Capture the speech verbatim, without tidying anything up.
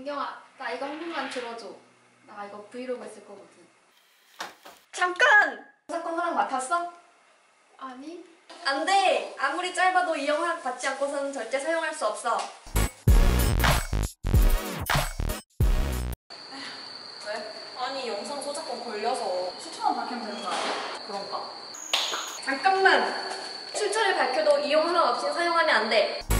민경아, 나 이거 한 번만 들어줘. 나 이거 브이로그 했을 거거든. 잠깐! 사건 허락 맡았어? 아니? 안 돼! 아무리 짧아도 이용 허락 받지 않고서는 절대 사용할 수 없어. 왜? 아니 영상 저작권 걸려서 수천원 밝히면 되는 거 아니야? 그런가? 잠깐만! 출처를 밝혀도 이용 허락 없이 사용하면 안 돼.